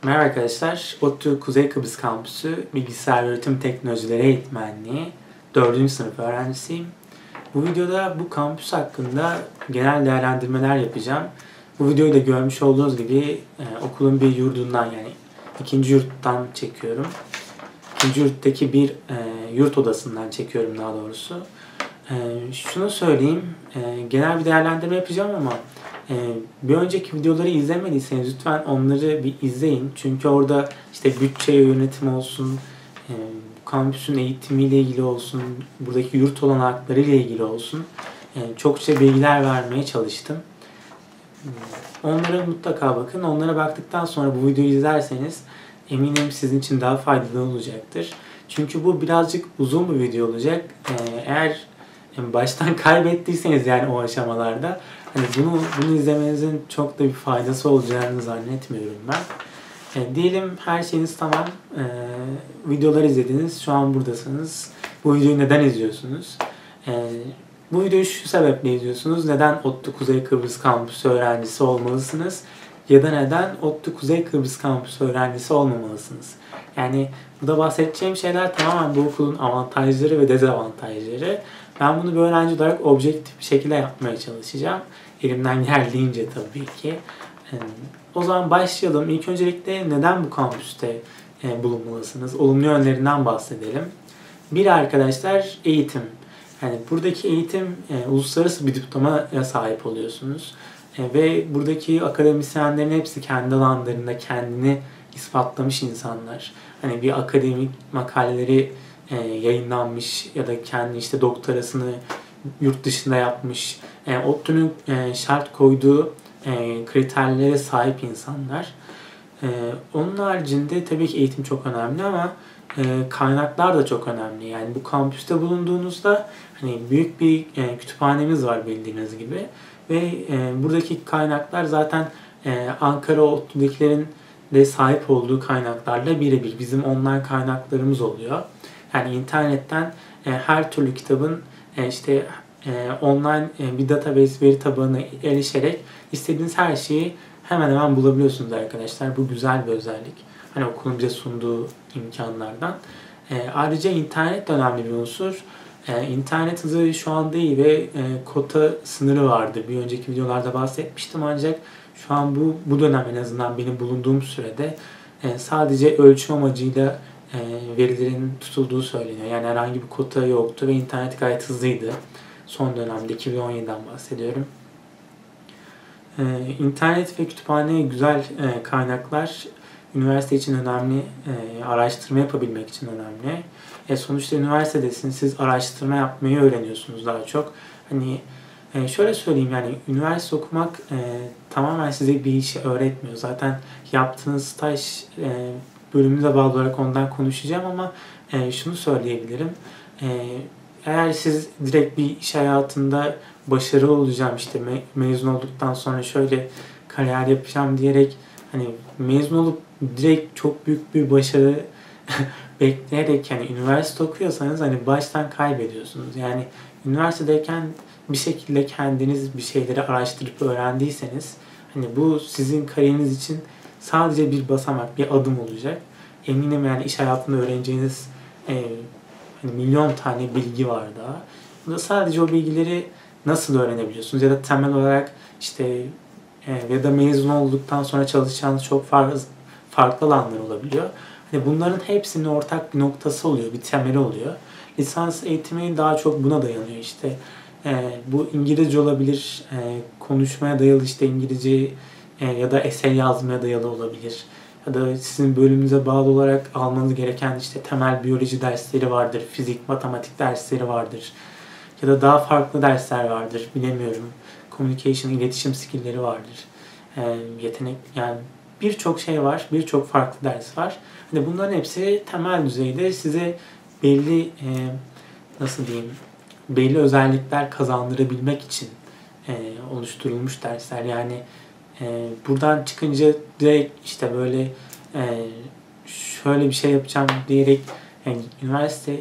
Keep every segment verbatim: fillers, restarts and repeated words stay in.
Merhaba arkadaşlar, ODTÜ Kuzey Kıbrıs Kampüsü Bilgisayar ve Öğretim Teknolojileri Eğitmenliği dördüncü sınıf öğrencisiyim. Bu videoda bu kampüs hakkında genel değerlendirmeler yapacağım. Bu videoyu da görmüş olduğunuz gibi e, okulun bir yurdundan yani ikinci yurttan çekiyorum. İkinci yurttaki bir e, yurt odasından çekiyorum daha doğrusu. E, şunu söyleyeyim, e, genel bir değerlendirme yapacağım ama e, bir önceki videoları izlemediyseniz lütfen onları bir izleyin. Çünkü orada işte bütçe yönetimi olsun, e, kampüsün eğitimiyle ilgili olsun, buradaki yurt olanakları ile ilgili olsun e, çokça bilgiler vermeye çalıştım. Onlara mutlaka bakın. Onlara baktıktan sonra bu videoyu izlerseniz eminim sizin için daha faydalı olacaktır. Çünkü bu birazcık uzun bir video olacak. Ee, eğer baştan kaybettiyseniz yani o aşamalarda hani bunu bunu izlemenizin çok da bir faydası olacağını zannetmiyorum ben. E, diyelim her şeyiniz tamam. E, videoları izlediniz. Şu an buradasınız. Bu videoyu neden izliyorsunuz? E, bu videoyu şu sebeple izliyorsunuz. Neden ODTÜ Kuzey Kıbrıs Kampüsü öğrencisi olmalısınız? Ya da neden ODTÜ Kuzey Kıbrıs Kampüsü öğrencisi olmamalısınız? Yani burada bahsedeceğim şeyler tamamen bu okulun avantajları ve dezavantajları. Ben bunu bir öğrenci olarak objektif bir şekilde yapmaya çalışacağım. Elimden geldiğince tabii ki. O zaman başlayalım. İlk öncelikle neden bu kampüste bulunmalısınız? Olumlu yönlerinden bahsedelim. Bir arkadaşlar eğitim. Yani buradaki eğitim e, uluslararası bir diplomaya sahip oluyorsunuz. E, ve buradaki akademisyenlerin hepsi kendi alanlarında kendini ispatlamış insanlar. Hani bir akademik makaleleri e, yayınlanmış ya da kendi işte doktorasını yurt dışında yapmış. E, ODTÜ'nün e, şart koyduğu e, kriterlere sahip insanlar. E, onun haricinde tabii ki eğitim çok önemli ama e, kaynaklar da çok önemli. Yani bu kampüste bulunduğunuzda hani büyük bir e, kütüphanemiz var bildiğiniz gibi ve e, buradaki kaynaklar zaten e, Ankara ODTÜ'dekilerin de sahip olduğu kaynaklarla birebir bizim online kaynaklarımız oluyor. Yani internetten e, her türlü kitabın e, işte e, online e, bir database veri tabanına erişerek istediğiniz her şeyi hemen hemen bulabiliyorsunuz arkadaşlar. Bu güzel bir özellik. Hani okulun bize sunduğu imkanlardan. E, ayrıca internet de önemli bir unsur. E, internet hızı şu anda iyi ve e, kota sınırı vardı. Bir önceki videolarda bahsetmiştim ancak şu an bu bu dönem en azından benim bulunduğum sürede e, sadece ölçüm amacıyla e, verilerin tutulduğu söyleniyor. Yani herhangi bir kota yoktu ve internet gayet hızlıydı. Son dönemde iki bin on yediden bahsediyorum. Ee, internet ve kütüphane güzel e, kaynaklar üniversite için önemli, e, araştırma yapabilmek için önemli. E, sonuçta üniversitedesiniz, siz araştırma yapmayı öğreniyorsunuz daha çok. Hani e, şöyle söyleyeyim yani üniversite okumak e, tamamen size bir işi öğretmiyor. Zaten yaptığınız staj e, bölümüne bağlı olarak ondan konuşacağım ama e, şunu söyleyebilirim. E, eğer siz direkt bir iş hayatında başarılı olacağım işte me- mezun olduktan sonra şöyle kariyer yapacağım diyerek hani mezun olup direkt çok büyük bir başarı bekleyerek yani üniversite okuyorsanız hani baştan kaybediyorsunuz. Yani üniversitedeyken bir şekilde kendiniz bir şeyleri araştırıp öğrendiyseniz hani bu sizin kariyeriniz için sadece bir basamak, bir adım olacak. Eminim yani iş hayatında öğreneceğiniz e, hani milyon tane bilgi var daha. Burada sadece o bilgileri nasıl öğrenebiliyorsunuz ya da temel olarak işte e, ya da mezun olduktan sonra çalışacağınız çok farklı farklı alanlar olabiliyor. Hani bunların hepsinin ortak bir noktası oluyor, bir temeli oluyor. Lisans eğitimi daha çok buna dayanıyor işte. E, bu İngilizce olabilir, e, konuşmaya dayalı işte İngilizce e, ya da essay yazmaya dayalı olabilir. Ya da sizin bölümünüze bağlı olarak almanız gereken işte temel biyoloji dersleri vardır, fizik, matematik dersleri vardır. Ya da daha farklı dersler vardır, bilemiyorum. Communication, iletişim skill'leri vardır. E, yetenek, yani birçok şey var, birçok farklı ders var. Hani bunların hepsi temel düzeyde size belli, e, nasıl diyeyim, belli özellikler kazandırabilmek için e, oluşturulmuş dersler. Yani e, buradan çıkınca direkt işte böyle e, şöyle bir şey yapacağım diyerek yani üniversite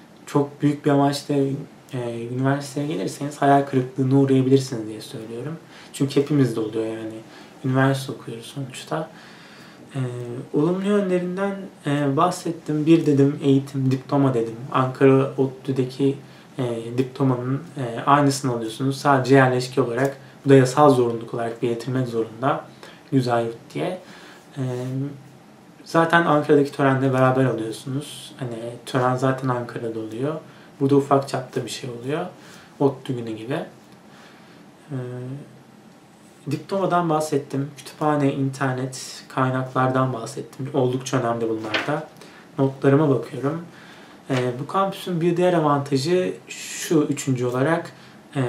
çok büyük bir amaçla e, üniversiteye gelirseniz hayal kırıklığına uğrayabilirsiniz diye söylüyorum. Çünkü hepimizde oluyor yani. Üniversite okuyoruz sonuçta. Ee, olumlu yönlerinden e, bahsettim. Bir dedim eğitim, diploma dedim. Ankara ODTÜ'deki e, diplomanın e, aynısını alıyorsunuz. Sadece yerleşke olarak, bu da yasal zorunluluk olarak belirtilmek zorunda. Güzel yurt diye. E, zaten Ankara'daki törenle beraber alıyorsunuz. Hani tören zaten Ankara'da oluyor. Burada ufak çapta bir şey oluyor. ODTÜ günü gibi. E, Diplomadan bahsettim. Kütüphane, internet, kaynaklardan bahsettim. Oldukça önemli bunlar da. Notlarıma bakıyorum. Ee, bu kampüsün bir diğer avantajı şu, üçüncü olarak e,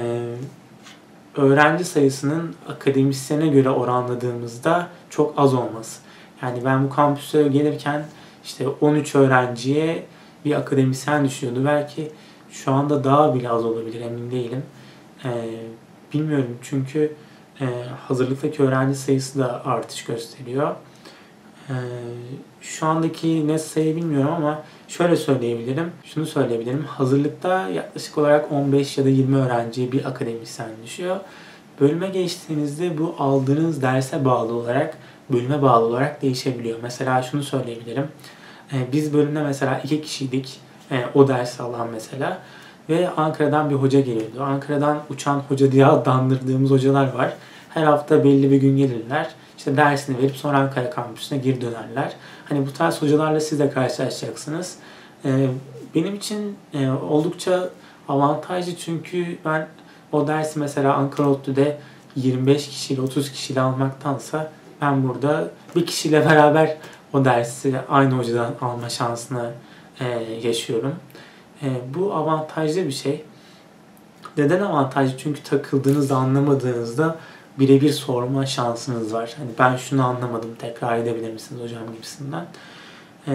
öğrenci sayısının akademisyene göre oranladığımızda çok az olması. Yani ben bu kampüse gelirken işte on üç öğrenciye bir akademisyen düşüyordu. Belki şu anda daha bile az olabilir, emin değilim. Ee, bilmiyorum çünkü Ee, hazırlıktaki öğrenci sayısı da artış gösteriyor. Ee, şu andaki net sayı bilmiyorum ama şöyle söyleyebilirim, şunu söyleyebilirim. Hazırlıkta yaklaşık olarak on beş ya da yirmi öğrenciye bir akademisyen düşüyor. Bölüme geçtiğinizde bu aldığınız derse bağlı olarak, bölüme bağlı olarak değişebiliyor. Mesela şunu söyleyebilirim. Ee, biz bölümde mesela iki kişiydik, ee, o dersi alan mesela. Ve Ankara'dan bir hoca geliyordu. Ankara'dan uçan hoca diye adlandırdığımız hocalar var. Her hafta belli bir gün gelirler. İşte dersini verip sonra Ankara kampüsüne geri dönerler. Hani bu tarz hocalarla siz de karşılaşacaksınız. Ee, benim için e, oldukça avantajlı çünkü ben o dersi mesela Ankara ODTÜ'de yirmi beş kişiyle otuz kişiyle almaktansa ben burada bir kişiyle beraber o dersi aynı hocadan alma şansını e, yaşıyorum. E, bu avantajlı bir şey. Neden avantajlı? Çünkü takıldığınızda, anlamadığınızda birebir sorma şansınız var. Hani ben şunu anlamadım, tekrar edebilir misiniz hocam gibisinden. E,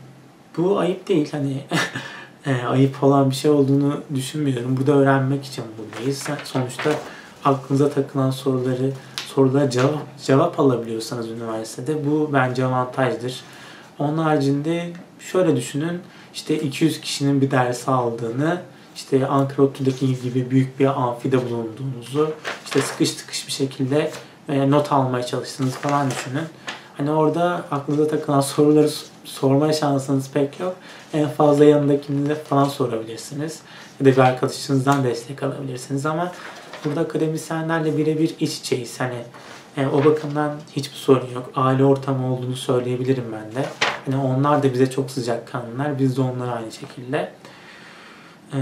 bu ayıp değil. Hani e, ayıp olan bir şey olduğunu düşünmüyorum. Burada öğrenmek için buradayız. Sonuçta aklınıza takılan soruları, sorulara cevap, cevap alabiliyorsanız üniversitede bu bence avantajdır. Onun haricinde şöyle düşünün. İşte iki yüz kişinin bir ders aldığını, işte Ankara ODTÜ'deki gibi büyük bir amfide bulunduğunuzu, işte sıkış tıkış bir şekilde e, not almaya çalıştığınızı falan düşünün. Hani orada aklınıza takılan soruları sorma şansınız pek yok. En fazla yanındakini falan sorabilirsiniz. Ya da bir arkadaşınızdan destek alabilirsiniz ama burada akademisyenlerle birebir iç içeyiz. Hani e, o bakımdan hiçbir sorun yok. Aile ortamı olduğunu söyleyebilirim ben de. Hani onlar da bize çok sıcakkanlılar. Biz de onlara aynı şekilde. Ee,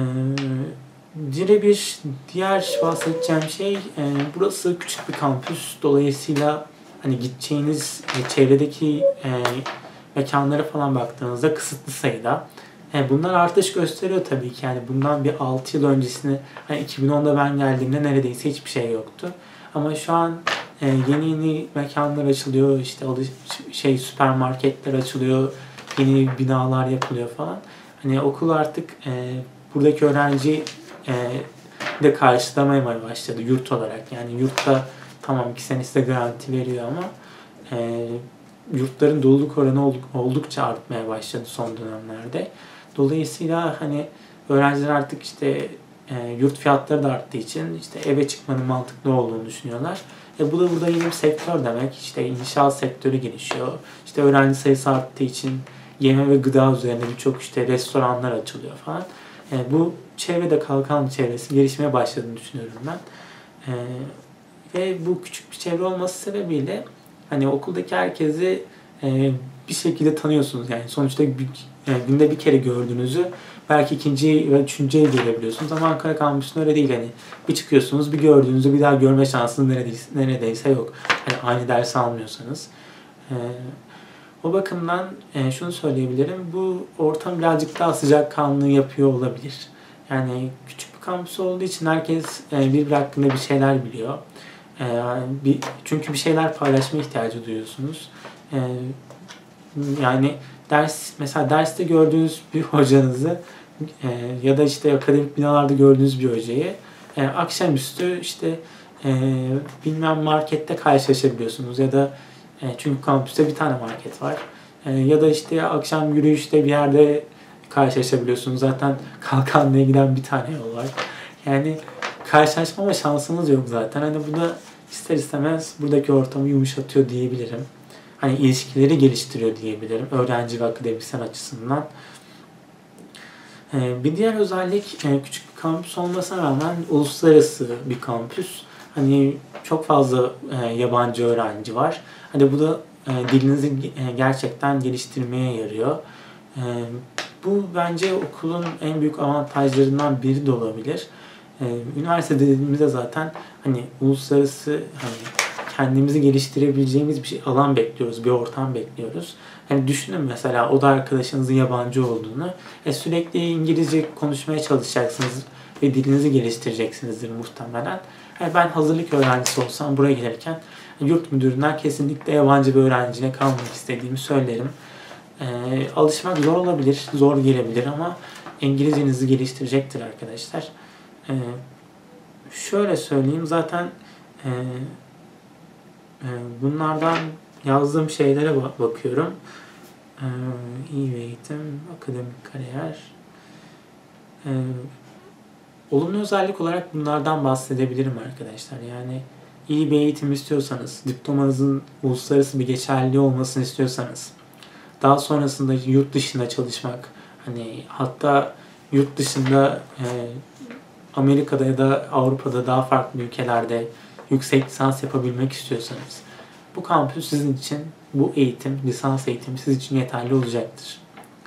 bir diğer bahsedeceğim şey, e, burası küçük bir kampüs. Dolayısıyla hani gideceğiniz e, çevredeki e, mekanlara falan baktığınızda kısıtlı sayıda. E, bunlar artış gösteriyor tabii ki. Yani bundan bir altı yıl öncesine, hani iki bin onda ben geldiğimde neredeyse hiçbir şey yoktu. Ama şu an e, yeni yeni mekanlar açılıyor. İşte alış, şey süpermarketler açılıyor. Yeni binalar yapılıyor falan. Hani okul artık e, buradaki öğrenci e, de karşılamaya başladı yurt olarak. Yani yurtta tamam iki senesi de garanti veriyor ama e, yurtların doluluk oranı oldukça artmaya başladı son dönemlerde. Dolayısıyla hani öğrenciler artık işte e, yurt fiyatları da arttığı için işte eve çıkmanın mantıklı olduğunu düşünüyorlar. E, bu da burada yeni bir sektör demek. İşte inşaat sektörü gelişiyor. İşte öğrenci sayısı arttığı için yeme ve gıda üzerine birçok işte restoranlar açılıyor falan. E, bu çevrede kalkan çevresi gelişmeye başladığını düşünüyorum ben. E, ve bu küçük bir çevre olması sebebiyle hani okuldaki herkesi e, bir şekilde tanıyorsunuz. Yani sonuçta bir, yani günde bir kere gördüğünüzü belki ikinci ve üçüncüye görebiliyorsunuz ama Ankara kampüsünde öyle değil. Hani bir çıkıyorsunuz, bir gördüğünüzü bir daha görme şansınız neredeyse, neredeyse yok. Yani aynı dersi almıyorsanız. E, O bakımdan e, şunu söyleyebilirim. Bu ortam birazcık daha sıcakkanlı yapıyor olabilir. Yani küçük bir kampüs olduğu için herkes e, birbiri hakkında bir şeyler biliyor. E, bir, çünkü bir şeyler paylaşma ihtiyacı duyuyorsunuz. E, yani ders mesela derste gördüğünüz bir hocanızı e, ya da işte akademik binalarda gördüğünüz bir hocayı e, akşamüstü işte e, bilmem markette karşılaşabiliyorsunuz ya da e, çünkü kampüste bir tane market var. E, ya da işte akşam yürüyüşte bir yerde karşılaşabiliyorsunuz. Zaten Kalkanlı'ya giden bir tane yol var. Yani karşılaşmama şansınız yok zaten. Hani bu da ister istemez buradaki ortamı yumuşatıyor diyebilirim. hani ilişkileri geliştiriyor diyebilirim öğrenci ve akademisyen açısından. Bir diğer özellik küçük bir kampüs olmasına rağmen uluslararası bir kampüs. Hani çok fazla yabancı öğrenci var. Hani bu da dilinizi gerçekten geliştirmeye yarıyor. Bu bence okulun en büyük avantajlarından biri de olabilir. Üniversite dediğimizde zaten hani uluslararası hani kendimizi geliştirebileceğimiz bir şey, alan bekliyoruz, bir ortam bekliyoruz. Hani düşünün mesela o da arkadaşınızın yabancı olduğunu. E sürekli İngilizce konuşmaya çalışacaksınız ve dilinizi geliştireceksinizdir muhtemelen. Yani ben hazırlık öğrencisi olsam buraya gelirken yurt müdüründen kesinlikle yabancı bir öğrenciyle kalmak istediğimi söylerim. E, alışmak zor olabilir, zor gelebilir ama İngilizcenizi geliştirecektir arkadaşlar. E, şöyle söyleyeyim zaten e, e, bunlardan yazdığım şeylere bakıyorum. Ee, iyi bir eğitim, akademik kariyer. Ee, olumlu özellik olarak bunlardan bahsedebilirim arkadaşlar. Yani iyi bir eğitim istiyorsanız, diplomanızın uluslararası bir geçerliliği olmasını istiyorsanız, daha sonrasında yurt dışında çalışmak, hani hatta yurt dışında e, Amerika'da ya da Avrupa'da daha farklı ülkelerde yüksek lisans yapabilmek istiyorsanız, bu kampüs sizin için, bu eğitim, lisans eğitimi sizin için yeterli olacaktır.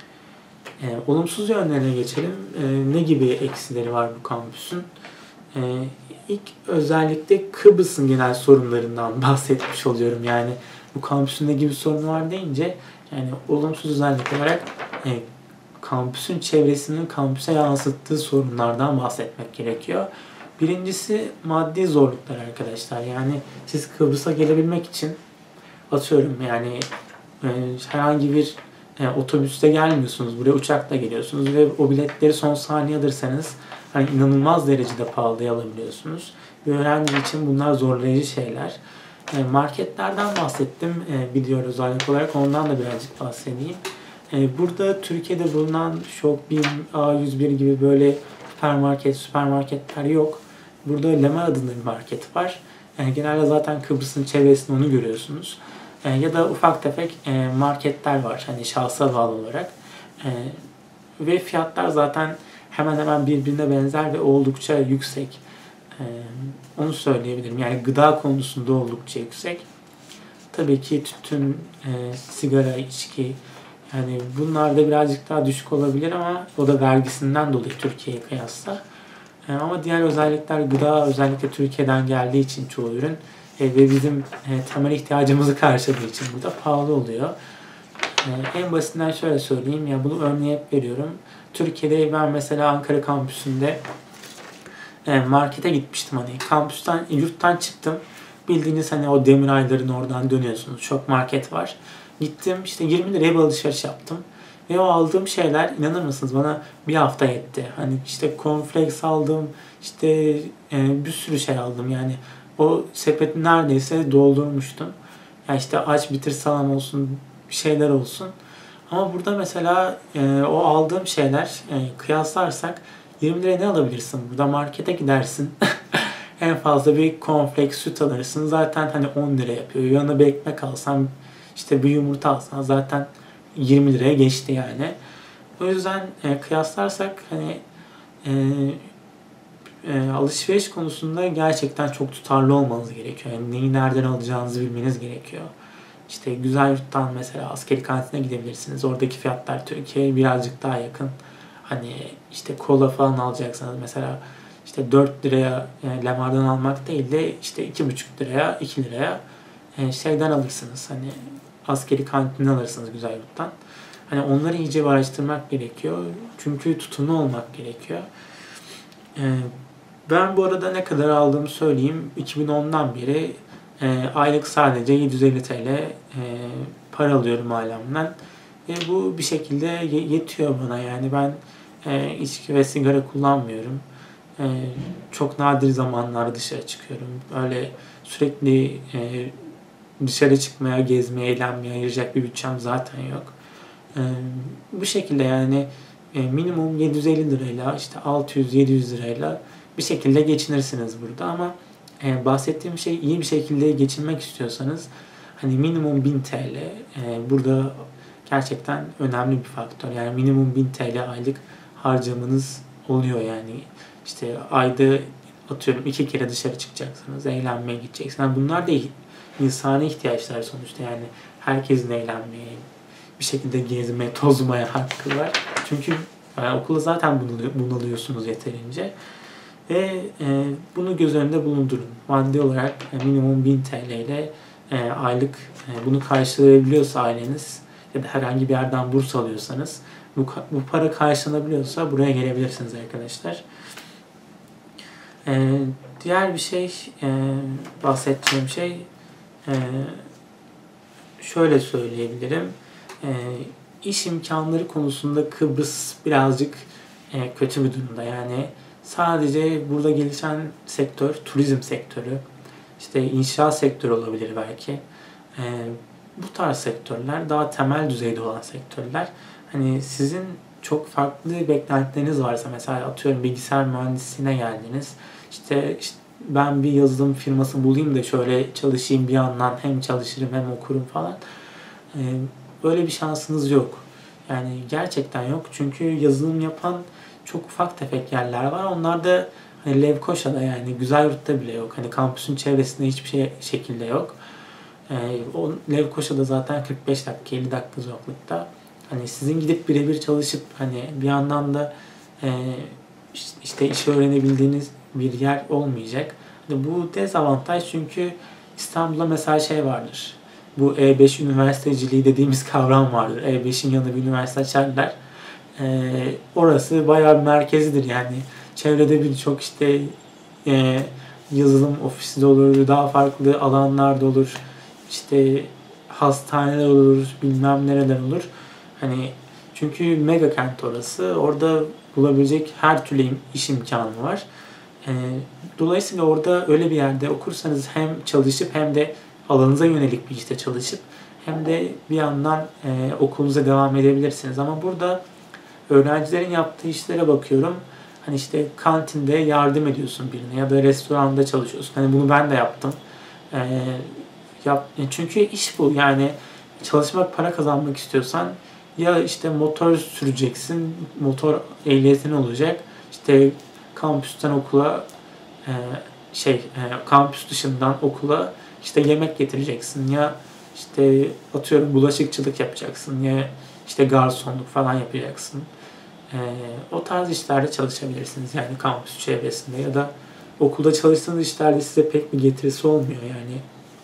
E, olumsuz yönlerine geçelim. E, ne gibi eksileri var bu kampüsün? E, ilk özellikle Kıbrıs'ın genel sorunlarından bahsetmiş oluyorum. Yani bu kampüsün ne gibi sorunu var deyince, yani olumsuz özellik olarak e, kampüsün çevresinin kampüse yansıttığı sorunlardan bahsetmek gerekiyor. Birincisi maddi zorluklar arkadaşlar. Yani siz Kıbrıs'a gelebilmek için atıyorum yani e, herhangi bir e, otobüste gelmiyorsunuz. Buraya uçakla geliyorsunuz ve o biletleri son saniye alırsanız hani inanılmaz derecede pahalıya alabiliyorsunuz. Bir öğrenci için bunlar zorlayıcı şeyler. E, marketlerden bahsettim e, video özellik olarak. Ondan da birazcık bahsedeyim. E, burada Türkiye'de bulunan Shopping, A yüz bir gibi böyle süpermarket, süpermarketler yok. Burada Lemar adında bir market var. E, genelde zaten Kıbrıs'ın çevresinde onu görüyorsunuz. E, ya da ufak tefek e, marketler var. Hani şahsa bağlı olarak. E, ve fiyatlar zaten hemen hemen birbirine benzer ve oldukça yüksek. E, onu söyleyebilirim. Yani gıda konusunda oldukça yüksek. Tabii ki tütün, e, sigara, içki, yani bunlar da birazcık daha düşük olabilir ama o da vergisinden dolayı Türkiye'ye kıyasla. E, ama diğer özellikler gıda özellikle Türkiye'den geldiği için çoğu ürün e, ve bizim e, temel ihtiyacımızı karşıladığı için bu da pahalı oluyor. E, en basitinden şöyle söyleyeyim ya bunu örneği hep veriyorum. Türkiye'de ben mesela Ankara kampüsünde e, markete gitmiştim hani kampüsten yurttan çıktım. Bildiğiniz hani o Demirayların oradan dönüyorsunuz. Çok market var. Gittim işte yirmi liraya bir alışveriş yaptım. Ve o aldığım şeyler inanır mısınız bana bir hafta yetti. Hani işte cornflakes aldım, işte e, bir sürü şey aldım yani. O sepeti neredeyse doldurmuştum. Yani işte aç bitir salam olsun, bir şeyler olsun. Ama burada mesela e, o aldığım şeyler e, kıyaslarsak yirmi liraya ne alabilirsin? Burada markete gidersin. En fazla bir cornflakes süt alırsın. Zaten hani on lira yapıyor. Yanına bir ekmek alsan, işte bir yumurta alsan zaten yirmi liraya geçti yani. O yüzden e, kıyaslarsak hani e, e, alışveriş konusunda gerçekten çok tutarlı olmanız gerekiyor. Yani neyi nereden alacağınızı bilmeniz gerekiyor. İşte güzel yurttan mesela askeri kantine gidebilirsiniz. Oradaki fiyatlar Türkiye'ye birazcık daha yakın. Hani işte kola falan alacaksanız mesela işte dört liraya yani Lemar'dan almak değil de işte iki buçuk liraya, iki liraya e, şeyden alırsınız. Hani askeri kantinden alırsınız güzel yurttan. Hani onları iyice bir araştırmak gerekiyor. Çünkü tutumlu olmak gerekiyor. E, ben bu arada ne kadar aldığımı söyleyeyim. iki bin ondan beri e, aylık sadece yedi yüz elli TL e, para alıyorum ailemden. Ve bu bir şekilde yetiyor bana. Yani ben e, içki ve sigara kullanmıyorum. Ee, çok nadir zamanlarda dışarı çıkıyorum. Öyle sürekli e, dışarı çıkmaya, gezmeye, eğlenmeye ayıracak bir bütçem zaten yok. Ee, bu şekilde yani e, minimum yedi yüz elli lirayla işte altı yüz yedi yüz lirayla bir şekilde geçinirsiniz burada ama e, bahsettiğim şey iyi bir şekilde geçinmek istiyorsanız hani minimum bin T L e, burada gerçekten önemli bir faktör. Yani minimum bin T L aylık harcamanız oluyor yani. İşte ayda atıyorum iki kere dışarı çıkacaksınız, eğlenmeye gideceksiniz. Yani bunlar da insani ihtiyaçlar sonuçta yani. Herkesin eğlenmeye, bir şekilde gezmeye, tozmaya hakkı var. Çünkü yani okulda zaten bunalıyorsunuz yeterince. Ve e, bunu göz önünde bulundurun. Maddi olarak e, minimum bin T L ile e, aylık e, bunu karşılayabiliyorsa aileniz ya da herhangi bir yerden burs alıyorsanız bu, bu para karşılanabiliyorsa buraya gelebilirsiniz arkadaşlar. E, diğer bir şey e, bahsedeceğim şey e, şöyle söyleyebilirim. E, iş imkanları konusunda Kıbrıs birazcık e, kötü bir durumda. Yani sadece burada gelişen sektör turizm sektörü, işte inşaat sektörü olabilir belki. E, bu tarz sektörler daha temel düzeyde olan sektörler. Hani sizin çok farklı beklentileriniz varsa mesela atıyorum bilgisayar mühendisliğine geldiniz. İşte, işte ben bir yazılım firması bulayım da şöyle çalışayım bir yandan hem çalışırım hem okurum falan. Ee, böyle bir şansınız yok. Yani gerçekten yok. Çünkü yazılım yapan çok ufak tefek yerler var. Onlar da hani Lefkoşa'da yani Güzelyurt'ta bile yok. Hani kampüsün çevresinde hiçbir şey şekilde yok. Ee, o Lefkoşa'da zaten kırk beş dakika elli dakika uzaklıkta. Hani sizin gidip birebir çalışıp hani bir yandan da e, işte işi öğrenebildiğiniz bir yer olmayacak. Bu dezavantaj çünkü İstanbul'da mesela şey vardır. Bu E beş üniversiteciliği dediğimiz kavram vardır. E beşin yanında bir üniversite açarlar. Ee, orası bayağı bir merkezidir yani. Çevrede birçok işte e, yazılım ofisi de olur, daha farklı alanlar da olur. İşte hastaneler olur, bilmem nereler olur. Hani çünkü mega kent orası. Orada bulabilecek her türlü iş imkanı var. E, dolayısıyla orada öyle bir yerde okursanız hem çalışıp hem de alanınıza yönelik bir işte çalışıp hem de bir yandan e, okulunuza devam edebilirsiniz. Ama burada öğrencilerin yaptığı işlere bakıyorum. Hani işte kantinde yardım ediyorsun birine ya da restoranda çalışıyorsun. Hani bunu ben de yaptım. E, yap, çünkü iş bu. Yani çalışmak, para kazanmak istiyorsan ya işte motor süreceksin, motor ehliyetin olacak. İşte kampüsten okula e, şey e, kampüs dışından okula işte yemek getireceksin ya işte atıyorum bulaşıkçılık yapacaksın ya işte garsonluk falan yapacaksın. E, o tarz işlerde çalışabilirsiniz yani kampüs çevresinde ya da okulda çalıştığınız işlerde size pek bir getirisi olmuyor yani.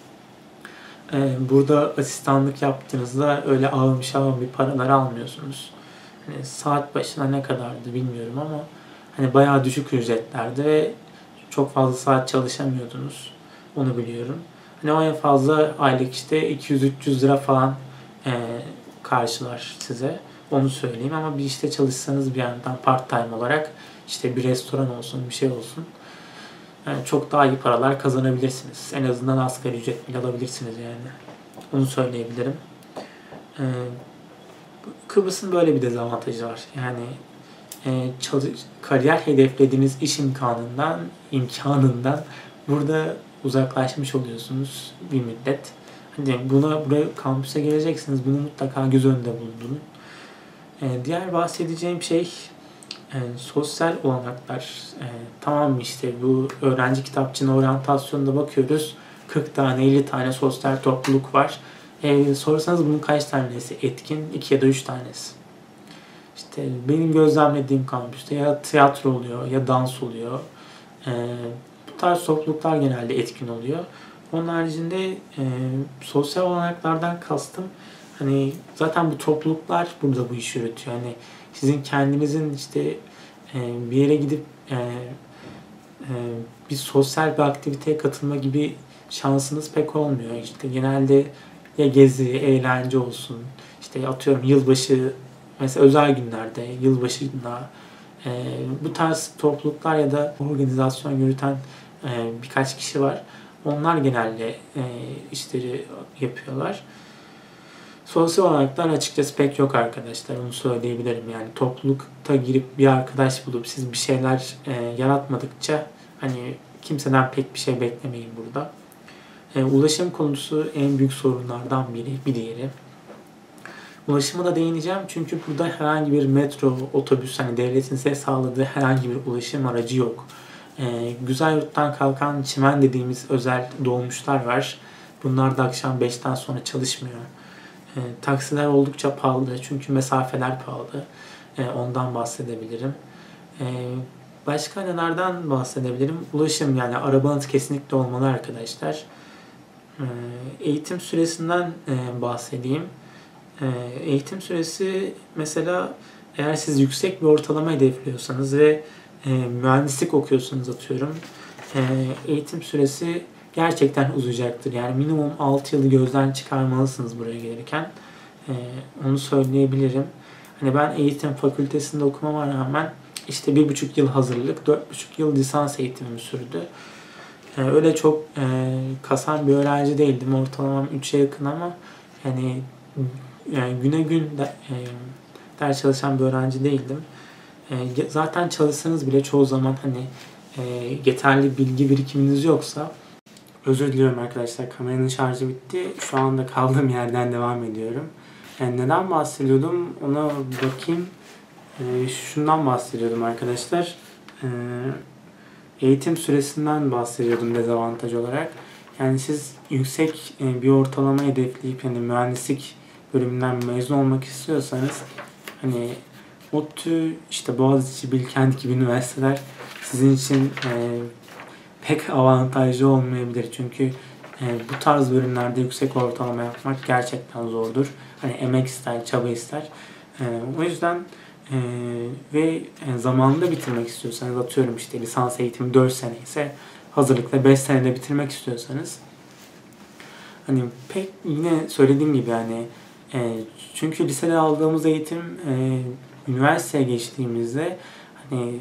E, burada asistanlık yaptığınızda öyle ağırmış ağır bir paralar almıyorsunuz. Hani saat başına ne kadardı bilmiyorum ama hani bayağı düşük ücretlerdi ve çok fazla saat çalışamıyordunuz. Onu biliyorum. Hani o en fazla aylık işte iki yüz üç yüz lira falan e, karşılar size. Onu söyleyeyim ama bir işte çalışsanız bir yandan part time olarak işte bir restoran olsun bir şey olsun. Yani çok daha iyi paralar kazanabilirsiniz. En azından asgari ücret bile alabilirsiniz yani. Onu söyleyebilirim. Ee, Kıbrıs'ın böyle bir dezavantajı var. Yani e, çalış, kariyer hedeflediğiniz iş imkanından, imkanından burada uzaklaşmış oluyorsunuz bir müddet. Hani buna buraya kampüse geleceksiniz. Bunu mutlaka göz önünde bulundurun. E, diğer bahsedeceğim şey e, sosyal olanaklar. E, tamam işte bu öğrenci kitapçığına oryantasyonda bakıyoruz. kırk tane elli tane sosyal topluluk var. E, sorsanız bunun kaç tanesi etkin? iki ya da üç tanesi. İşte benim gözlemlediğim kampüste ya tiyatro oluyor ya dans oluyor. E, bu tarz topluluklar genelde etkin oluyor. Onun haricinde e, sosyal olanaklardan kastım hani zaten bu topluluklar burada bu işi yürütüyor. Yani sizin kendinizin işte e, bir yere gidip e, e, bir sosyal bir aktiviteye katılma gibi şansınız pek olmuyor. İşte genelde ya gezi, eğlence olsun. İşte atıyorum yılbaşı mesela özel günlerde, yılbaşında e, bu tarz topluluklar ya da organizasyon yürüten e, birkaç kişi var. Onlar genelde e, işleri yapıyorlar. Sosyal olanaklar açıkçası pek yok arkadaşlar. Onu söyleyebilirim. Yani toplulukta girip bir arkadaş bulup siz bir şeyler e, yaratmadıkça hani kimseden pek bir şey beklemeyin burada. E, ulaşım konusu en büyük sorunlardan biri, bir diğeri. Ulaşıma da değineceğim çünkü burada herhangi bir metro, otobüs, hani devletin size sağladığı herhangi bir ulaşım aracı yok. E, Güzelyurt'tan kalkan çimen dediğimiz özel dolmuşlar var. Bunlar da akşam beşten sonra çalışmıyor. E, taksiler oldukça pahalı çünkü mesafeler pahalı. E, ondan bahsedebilirim. E, başka nelerden bahsedebilirim? Ulaşım, yani arabanız kesinlikle olmalı arkadaşlar. E, eğitim süresinden e, bahsedeyim. E, eğitim süresi mesela eğer siz yüksek bir ortalama hedefliyorsanız ve e, mühendislik okuyorsanız atıyorum, e, eğitim süresi gerçekten uzayacaktır. Yani minimum altı yılı gözden çıkarmalısınız buraya gelirken. E, onu söyleyebilirim. Hani ben eğitim fakültesinde okumama rağmen işte bir buçuk yıl hazırlık, dört buçuk yıl lisans eğitimim sürdü. E, öyle çok e, kasan bir öğrenci değildim. Ortalamam üçe yakın ama yani, yani güne gün de, e, ders çalışan bir öğrenci değildim. E, zaten çalışsanız bile çoğu zaman hani e, yeterli bilgi birikiminiz yoksa, özür diliyorum arkadaşlar, kameranın şarjı bitti. Şu anda kaldığım yerden devam ediyorum. Yani neden bahsediyordum ona bakayım. E, şundan bahsediyordum arkadaşlar. E, eğitim süresinden bahsediyordum dezavantaj olarak. Yani siz yüksek e, bir ortalama hedefleyip yani mühendislik bölümünden mezun olmak istiyorsanız, hani ODTÜ, işte Boğaziçi, Bilkent gibi üniversiteler sizin için e, pek avantajlı olmayabilir. Çünkü e, bu tarz bölümlerde yüksek ortalama yapmak gerçekten zordur. Hani emek ister, çaba ister. E, o yüzden e, ve e, zamanında bitirmek istiyorsanız, atıyorum işte lisans eğitimi dört sene ise hazırlıkla beş senede bitirmek istiyorsanız, hani pek yine söylediğim gibi yani e, çünkü lisede aldığımız eğitim e, üniversiteye geçtiğimizde hani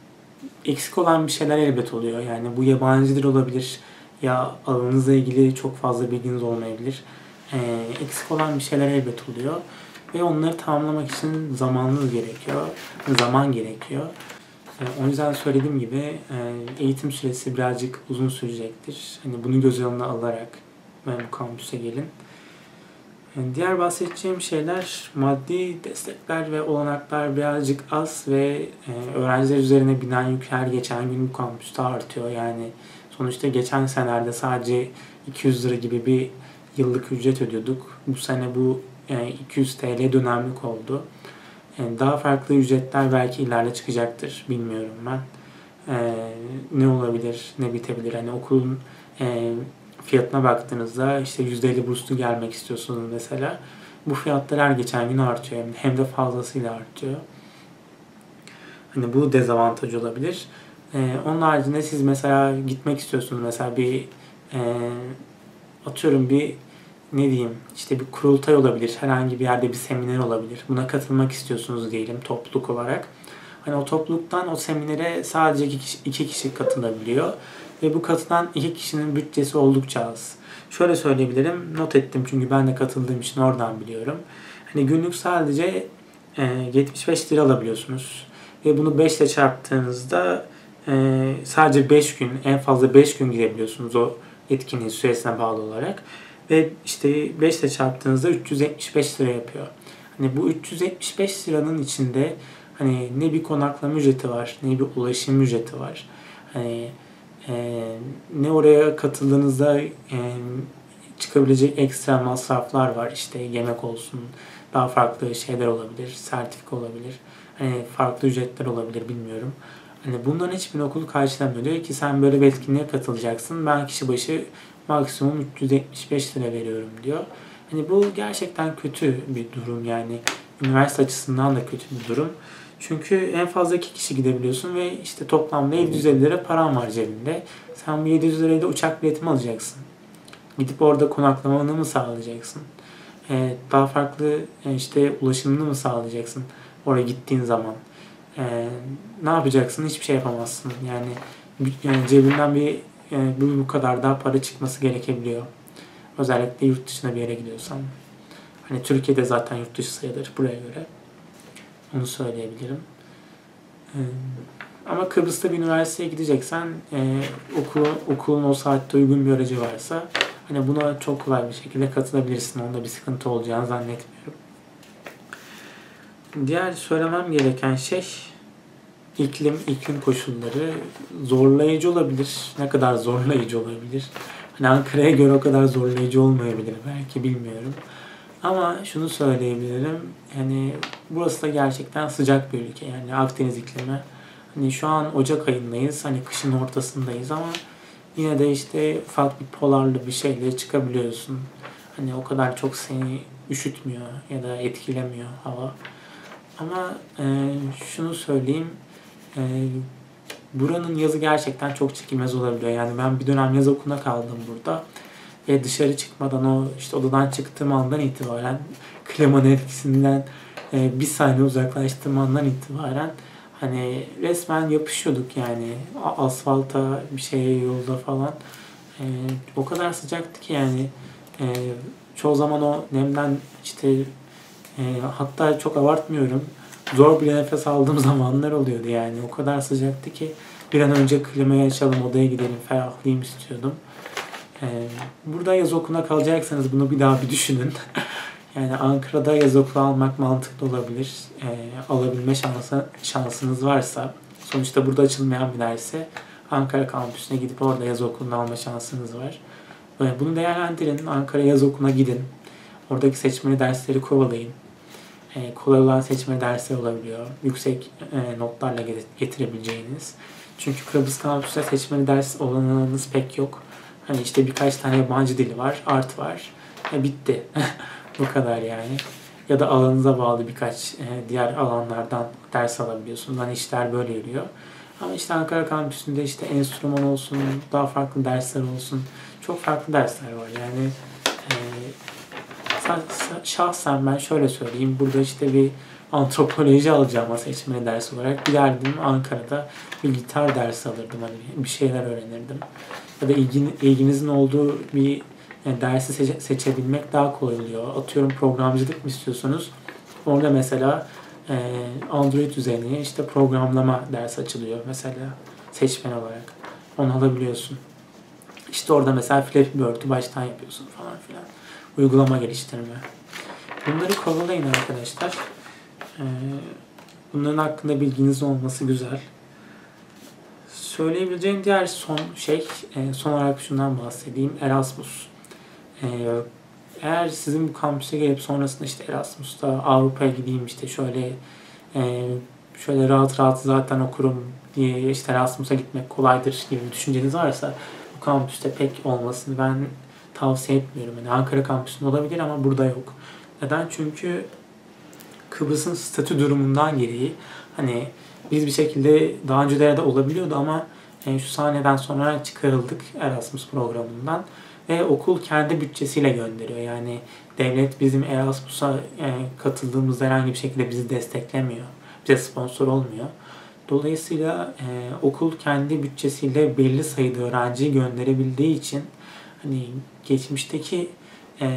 eksik olan bir şeyler elbet oluyor. Yani bu yabancı dil olabilir ya alanınızla ilgili çok fazla bilginiz olmayabilir. E, eksik olan bir şeyler elbet oluyor ve onları tamamlamak için zamanınız gerekiyor, zaman gerekiyor. E, o yüzden söylediğim gibi e, eğitim süresi birazcık uzun sürecektir. Hani bunu göz önüne alarak bu kampüse gelin. Yani diğer bahsedeceğim şeyler, maddi destekler ve olanaklar birazcık az ve e, öğrenciler üzerine binen yük her geçen gün bu kampüste artıyor. Yani sonuçta geçen senelerde sadece iki yüz lira gibi bir yıllık ücret ödüyorduk. Bu sene bu e, iki yüz TL dönemlik oldu. Yani daha farklı ücretler belki ileride çıkacaktır, bilmiyorum ben. E, ne olabilir, ne bitebilir? Hani okulun e, fiyatına baktığınızda işte yüzde elli burslu gelmek istiyorsunuz mesela. Bu fiyatlar her geçen gün artıyor. Hem de fazlasıyla artıyor. Hani bu dezavantaj olabilir. Ee, onun haricinde siz mesela gitmek istiyorsunuz. Mesela bir e, atıyorum bir ne diyeyim işte bir kurultay olabilir. Herhangi bir yerde bir seminer olabilir. Buna katılmak istiyorsunuz diyelim topluluk olarak. Hani o topluluktan o seminere sadece iki kişi, iki kişi katılabiliyor. Ve bu katılan iki kişinin bütçesi oldukça az. Şöyle söyleyebilirim, not ettim çünkü ben de katıldığım için oradan biliyorum. Hani günlük sadece e, yetmiş beş lira alabiliyorsunuz. Ve bunu beş ile çarptığınızda e, sadece beş gün, en fazla beş gün gidebiliyorsunuz o etkinliğin süresine bağlı olarak. Ve işte beş ile çarptığınızda üç yüz yetmiş beş lira yapıyor. Hani bu üç yüz yetmiş beş liranın içinde hani ne bir konaklama ücreti var, ne bir ulaşım ücreti var. Hani e, ne oraya katıldığınızda e, çıkabilecek ekstra masraflar var. İşte yemek olsun, daha farklı şeyler olabilir, sertifika olabilir. Hani farklı ücretler olabilir, bilmiyorum. Hani bunların hiçbirini okul karşılamıyor. Diyor ki sen böyle bir etkinliğe katılacaksın. Ben kişi başı maksimum üç yüz yetmiş beş lira veriyorum diyor. Hani bu gerçekten kötü bir durum yani. Üniversite açısından da kötü bir durum. Çünkü en fazla iki kişi gidebiliyorsun ve işte toplamda yedi yüz elli lira paran var cebinde. Sen bu yedi yüz lirayla uçak bileti mi alacaksın? Gidip orada konaklamanı mı sağlayacaksın? Ee, daha farklı işte ulaşımını mı sağlayacaksın oraya gittiğin zaman? Ee, ne yapacaksın? Hiçbir şey yapamazsın. Yani, yani cebinden bir yani bu, bu kadar daha para çıkması gerekebiliyor. Özellikle yurt dışına bir yere gidiyorsan. Hani Türkiye'de zaten yurt dışı sayılır buraya göre. Onu söyleyebilirim. Ee, ama Kıbrıs'ta bir üniversiteye gideceksen e, okul, okulun o saatte uygun bir aracı varsa Hani buna çok kolay bir şekilde katılabilirsin. Onda bir sıkıntı olacağını zannetmiyorum. Diğer söylemem gereken şey iklim, iklim koşulları zorlayıcı olabilir. Ne kadar zorlayıcı olabilir? Hani Ankara'ya göre o kadar zorlayıcı olmayabilir belki, bilmiyorum. Ama şunu söyleyebilirim. Yani burası da gerçekten sıcak bir ülke. Yani Akdeniz iklimi. Hani şu an Ocak ayındayız. Hani kışın ortasındayız ama yine de işte ufak bir polarlı bir şeyle çıkabiliyorsun. Hani o kadar çok seni üşütmüyor ya da etkilemiyor hava. Ama e, şunu söyleyeyim. E, buranın yazı gerçekten çok çekilmez olabiliyor. Yani ben bir dönem yaz okuluna kaldım burada. Ve dışarı çıkmadan, o işte odadan çıktığım andan itibaren klimanın etkisinden e, bir saniye uzaklaştığım andan itibaren hani resmen yapışıyorduk yani asfalta, bir şeye, yolda falan. E, o kadar sıcaktı ki yani e, çoğu zaman o nemden işte e, hatta çok abartmıyorum, zor bir nefes aldığım zamanlar oluyordu yani. O kadar sıcaktı ki bir an önce klimayı açalım, odaya gidelim, ferahlayayım istiyordum. Ee, burada yaz okuluna kalacaksanız bunu bir daha bir düşünün. Yani Ankara'da yaz okulu almak mantıklı olabilir. Ee, alabilme şansı, şansınız varsa. Sonuçta burada açılmayan bir derse Ankara kampüsüne gidip orada yaz okulunu alma şansınız var. Ee, bunu değerlendirin. Ankara yaz okuluna gidin. Oradaki seçmeli dersleri kovalayın. Ee, kolay olan seçmeli dersler olabiliyor. Yüksek e, notlarla getirebileceğiniz. Çünkü Kıbrıs kampüsünde seçmeli ders olanağınız pek yok. Hani işte birkaç tane yabancı dili var, art var. E, bitti. Bu kadar yani. Ya da alanınıza bağlı birkaç e, diğer alanlardan ders alabiliyorsunuz. Hani işler böyle yürüyor. Ama işte Ankara kampüsünde işte enstrüman olsun, daha farklı dersler olsun. Çok farklı dersler var. Yani e, şahsen ben şöyle söyleyeyim. Burada işte bir antropoloji alacağıma seçmeli ders olarak giderdim Ankara'da bir gitar dersi alırdım. Hani bir şeyler öğrenirdim. Ya da ilgin, ilginizin olduğu bir yani dersi seçe, seçebilmek daha kolay oluyor. Atıyorum programcılık mı istiyorsunuz? Orada mesela e, Android üzerine işte programlama dersi açılıyor mesela seçmen olarak. Onu alabiliyorsun. İşte orada mesela Flappy Bird'ü baştan yapıyorsun falan filan. Uygulama geliştirme. Bunları kovalayın arkadaşlar. E, bunların hakkında bilginiz olması güzel. Söyleyebileceğim diğer son şey, son olarak şundan bahsedeyim. Erasmus. Eğer sizin bu kampüse gelip sonrasında işte Erasmus'ta Avrupa'ya gideyim, işte şöyle şöyle rahat rahat zaten okurum diye, işte Erasmus'a gitmek kolaydır gibi bir düşünceniz varsa bu kampüste pek olmasını ben tavsiye etmiyorum. Yani Ankara kampüsünde olabilir ama burada yok. Neden? Çünkü Kıbrıs'ın statü durumundan gereği hani biz bir şekilde daha öncelerde olabiliyordu ama e, şu sahneden sonra çıkarıldık Erasmus programından ve okul kendi bütçesiyle gönderiyor. Yani devlet bizim Erasmus'a e, katıldığımızda herhangi bir şekilde bizi desteklemiyor. Bize sponsor olmuyor. Dolayısıyla e, okul kendi bütçesiyle belli sayıda öğrenciyi gönderebildiği için hani geçmişteki e,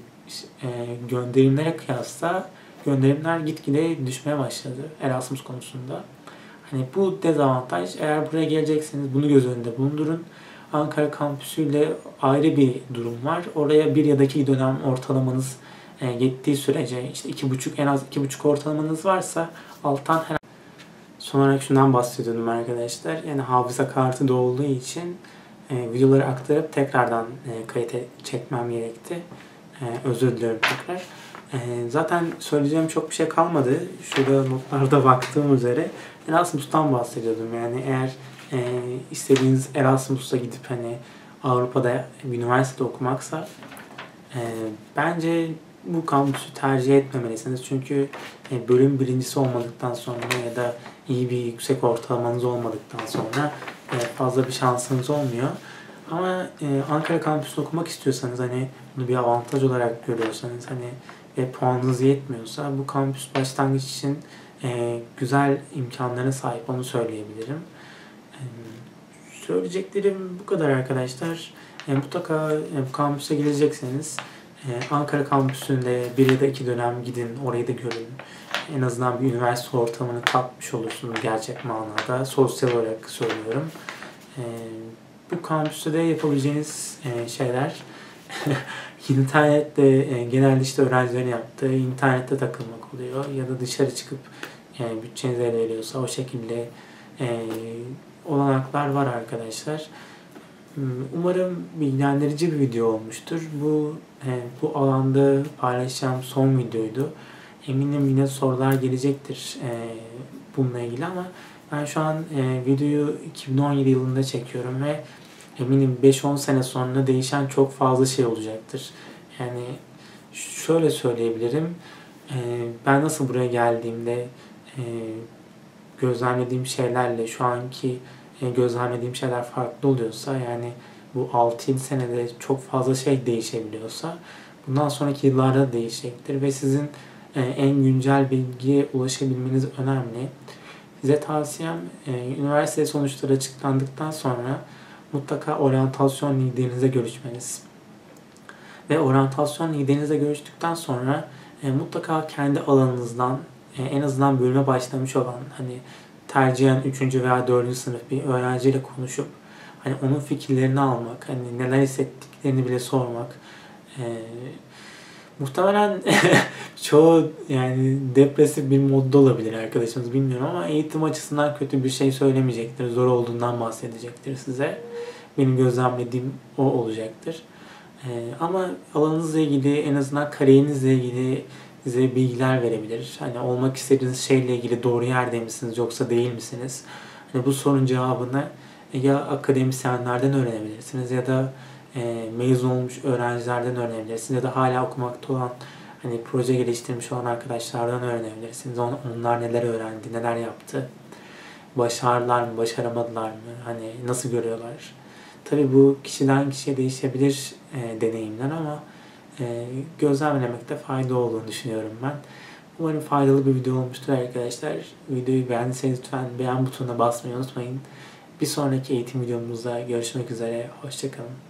e, gönderimlere kıyasla gönderimler gitgide düşmeye başladı Erasmus konusunda. Hani bu dezavantaj. Eğer buraya gelecekseniz bunu göz önünde bulundurun. Ankara kampüsüyle ayrı bir durum var. Oraya bir ya da iki dönem ortalamanız e, yettiği sürece işte iki buçuk, en az iki buçuk ortalamanız varsa alttan her. Son olarak şundan bahsediyordum arkadaşlar. Yani hafıza kartı da olduğu için e, videoları aktarıp tekrardan e, kayıt çekmem gerekti. E, özür diliyorum tekrar. E, zaten söyleyeceğim çok bir şey kalmadı. Şurada notlarda baktığım üzere Erasmus'tan bahsediyordum. Yani eğer e, istediğiniz Erasmus'a gidip hani Avrupa'da bir üniversitede okumaksa e, bence bu kampüsü tercih etmemelisiniz. Çünkü e, bölüm birincisi olmadıktan sonra ya da iyi bir yüksek ortalamanız olmadıktan sonra e, fazla bir şansınız olmuyor. Ama e, Ankara kampüsünde okumak istiyorsanız, hani bunu bir avantaj olarak görüyorsanız, hani ve puanınız yetmiyorsa bu kampüs başlangıç için e, güzel imkanlara sahip, onu söyleyebilirim. E, söyleyeceklerim bu kadar arkadaşlar. E, mutlaka e, bu kampüse gidecekseniz e, Ankara kampüsünde bir ya da iki dönem gidin, orayı da görün. En azından bir üniversite ortamını tatmış olursunuz gerçek manada. Sosyal olarak söylüyorum. E, bu kampüste de yapabileceğiniz e, şeyler İnternette e, genelde işte öğrencilerin yaptığı internette takılmak oluyor ya da dışarı çıkıp yani bütçeniz el veriyorsa o şekilde e, olanaklar var arkadaşlar. Umarım bilgilendirici bir video olmuştur. Bu e, bu alanda paylaşacağım son videoydu. Eminim yine sorular gelecektir e, bununla ilgili ama ben şu an e, videoyu iki bin on yedi yılında çekiyorum ve eminim beş on sene sonra değişen çok fazla şey olacaktır. Yani şöyle söyleyebilirim. E, ben nasıl buraya geldiğimde e, gözlemlediğim şeylerle şu anki e, gözlemlediğim şeyler farklı oluyorsa, yani bu altı yedi senede çok fazla şey değişebiliyorsa bundan sonraki yıllarda da değişecektir ve sizin e, en güncel bilgiye ulaşabilmeniz önemli. Size tavsiyem e, üniversite sonuçları açıklandıktan sonra mutlaka oryantasyon liderinizle görüşmeniz. Ve oryantasyon liderinizle görüştükten sonra e, mutlaka kendi alanınızdan e, en azından bölüme başlamış olan, hani tercihen üçüncü veya dördüncü sınıf bir öğrenciyle konuşup hani onun fikirlerini almak, hani neler hissettiklerini bile sormak. E, muhtemelen çoğu yani depresif bir modda olabilir arkadaşımız, bilmiyorum, ama eğitim açısından kötü bir şey söylemeyecektir. Zor olduğundan bahsedecektir size. Benim gözlemlediğim o olacaktır. Ee, ama alanınızla ilgili, en azından kariyerinizle ilgili size bilgiler verebilir. Hani olmak istediğiniz şeyle ilgili doğru yerde misiniz yoksa değil misiniz? Hani bu sorunun cevabını ya akademisyenlerden öğrenebilirsiniz ya da e, mezun olmuş öğrencilerden öğrenebilirsiniz ya da hala okumakta olan, hani proje geliştirmiş olan arkadaşlardan öğrenebilirsiniz. On, onlar neler öğrendi, neler yaptı, başardılar mı, başaramadılar mı, hani nasıl görüyorlar. Tabii bu kişiden kişiye değişebilir e, deneyimler ama e, gözlemlemekte fayda olduğunu düşünüyorum ben. Umarım faydalı bir video olmuştur arkadaşlar. Videoyu beğendiyseniz lütfen beğen butonuna basmayı unutmayın. Bir sonraki eğitim videomuzda görüşmek üzere. Hoşça kalın.